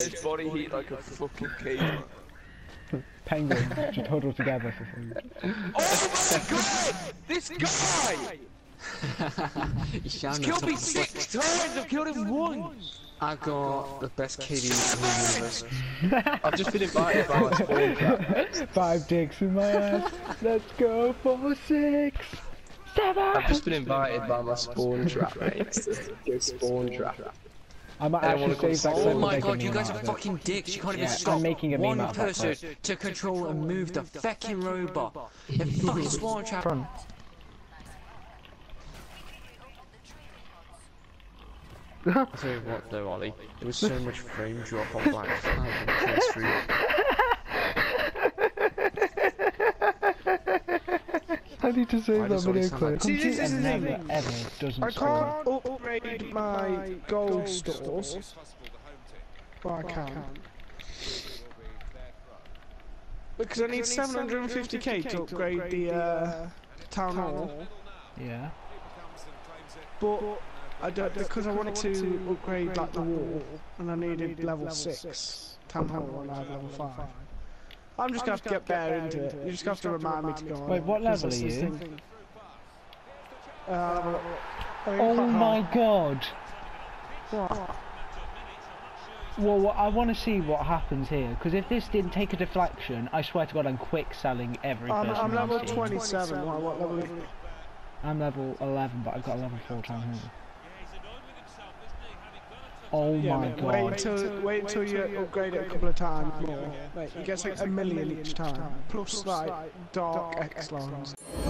his body heat like a fucking caveman. Penguins just huddle together for food. Oh my god! This guy! He's killed me 6 times! I've killed him once! I got the best KD in the universe. I've just been invited by my spawn trap. 5 dicks in my ass. Let's go for 6, 7. I've just been invited by my spawn trap, mate. Spawn trap. I might actually save that. Oh my god, you guys are fucking dicks. You can't even stop I'm making a meme one out of that person first. to control and move the fucking robot. The fucking spawn trap. Front. I'll tell you what though, Ollie, there was so much frame drop on Black Flag and PS3. I need to save that video clip. See, this is the never thing. ever doesn't I score. can't upgrade my gold stores, but I can. Because I need 750k to upgrade the town hall. Yeah. But I don't, because I wanted to upgrade like the wall, and I needed level 6 town hall, and I had level 5. I'm just gonna have to get better into it. You just have to remind me to go on. Wait, what level are you? Oh my god! What? Well, I want to see what happens here, because if this didn't take a deflection, I swear to god I'm quick selling every person. I'm level on Steam. 27. What level? I'm level 11, but I've got a level 4 town hall. Oh my god. Wait until you upgrade it a couple of times more. Like, you get like 1 million each time. Plus like dark X-lines.